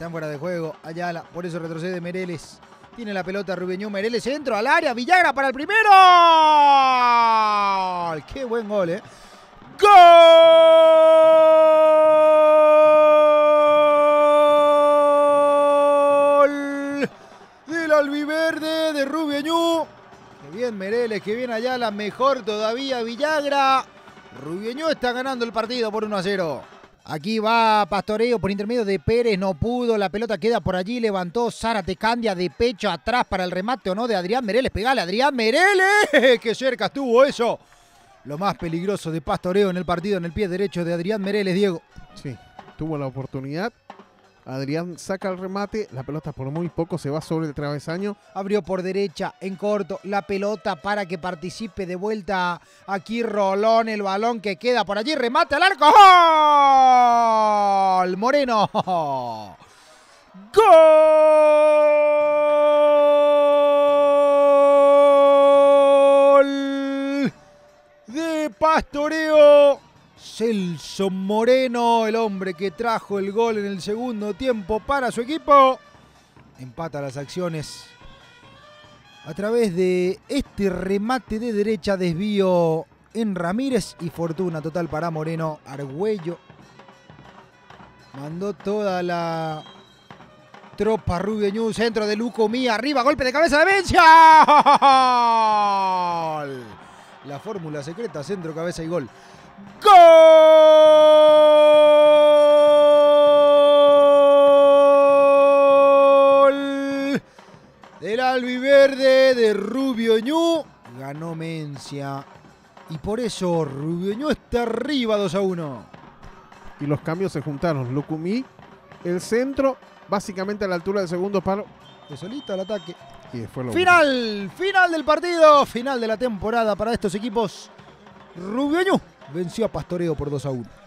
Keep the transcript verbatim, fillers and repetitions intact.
Está en fuera de juego Ayala, por eso retrocede Meireles. Tiene la pelota Rubiñú, Meireles, centro al área, Villagra para el primero. ¡Qué buen gol, eh! ¡Gol! Del albiverde de Rubiñú. Qué bien Meireles, qué bien Ayala, mejor todavía Villagra. Rubiñú está ganando el partido por uno a cero. Aquí va Pastoreo por intermedio de Pérez, no pudo, la pelota queda por allí, levantó Zárate, Candia de pecho atrás para el remate o no de Adrián Meireles, pegale Adrián Meireles, que cerca estuvo eso. Lo más peligroso de Pastoreo en el partido en el pie derecho de Adrián Meireles, Diego. Sí, tuvo la oportunidad. Adrián saca el remate, la pelota por muy poco se va sobre el travesaño. Abrió por derecha, en corto, la pelota para que participe de vuelta aquí Rolón, el balón que queda por allí, remate al arco. ¡Gol! Moreno. ¡Gol! De Pastoreo. Celso Moreno, el hombre que trajo el gol en el segundo tiempo para su equipo. Empata las acciones a través de este remate de derecha, desvío en Ramírez y fortuna total para Moreno. Argüello mandó toda la tropa Rubiñú, centro de Lucumí, arriba, golpe de cabeza de Mencia. La fórmula secreta, centro, cabeza y gol. ¡Gol! Del albiverde de Rubiñú. Ganó Mencia. Y por eso Rubiñú está arriba dos a uno. Y los cambios se juntaron. Lucumí, el centro, básicamente a la altura del segundo palo. De solito al ataque. Y después lo Final, final del partido. Final de la temporada para estos equipos. Rubiñú venció a Pastoreo por dos a uno.